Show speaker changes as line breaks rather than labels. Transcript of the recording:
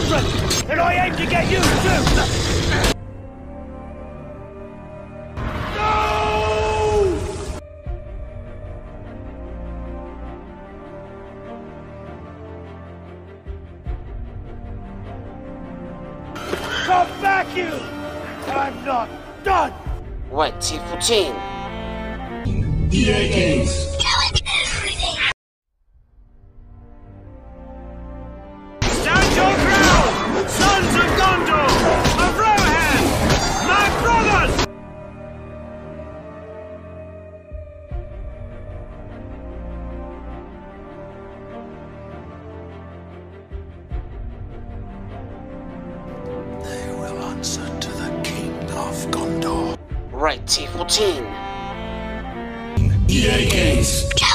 children! And I aim to get you too! No! Come back, you! I'm not done!
White Team 14.
EA Games.
Challenge everything.
Stand your ground! Sons of Gondor! Of Rohan! My brothers!
They will answer to the King of Gondor.
Right Team 14.
EA Games.